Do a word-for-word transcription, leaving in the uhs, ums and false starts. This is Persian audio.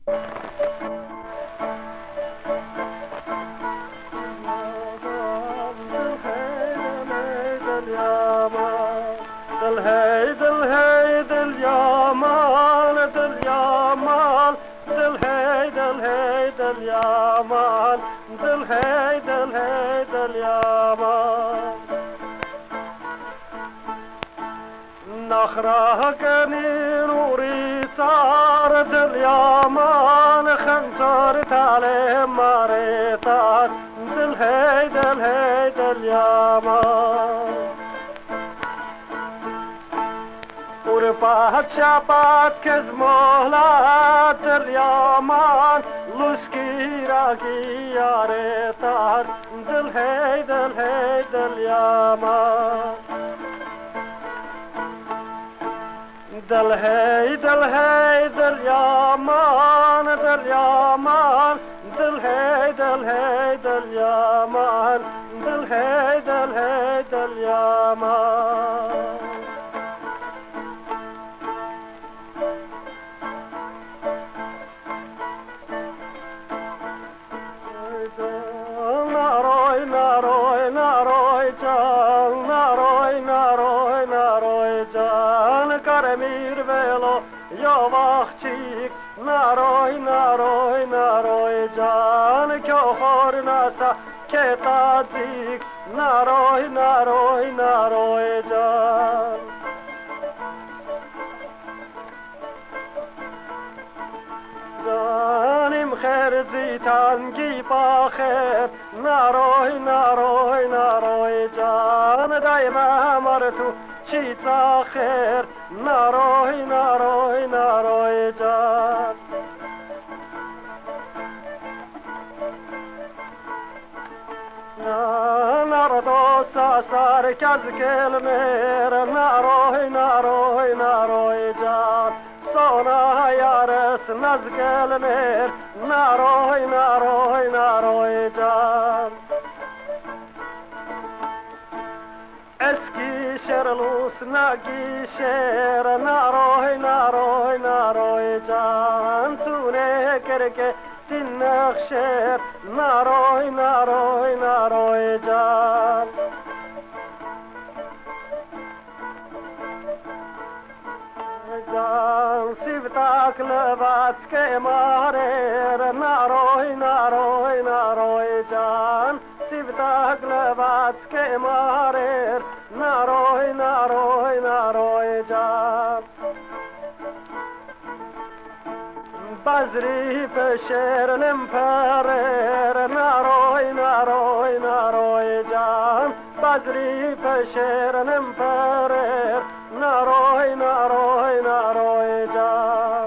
دلهی دلهی دل یامان دل یامان دلهی دلهی دل یامان دلهی دلهی دل یامان نخرا کنی نوری سار دل یامان خنصار تاله ماره تار دلهی دلهی دل یامان پات شپات کز مهلت دل یامان لشکی را گیاره تار دلهی دلهی دل یامان دلهی دلهی دل یامان دل یامان دلهی دلهی دل یامان دلهی دلهی دل یامان ناروی ناروی ناروی جان ناروی ناروی ناروی جان کرمیر ولو یا وقتی ناروی ناروی ناروی جان که خور نسا که تازیک ناروی ناروی ناروی جان جانم خیر زیتانگی باخر ناروی ناروی ناروی جان دایم مر تو چی تاخر ناروی ناروی ناروی جان نردو ساسار کز کلمر ناروی ناروی ناروی جان سونا یارس نزگل میر ناروی ناروی ناروی جان اسکی شرلوس نگی شیر ناروی ناروی ناروی جان تونه کرکه تنخ شیر ناروی ناروی ناروی جان جان سیفتاک لباس که مارر ناروی ناروی ناروی جان سیفتاک لباس که مارر ناروی ناروی ناروی جان بزری پشر نمپرر ناروی ناروی ناروی جان بزری پشر نمپرر ناروی ناروی ناروی جان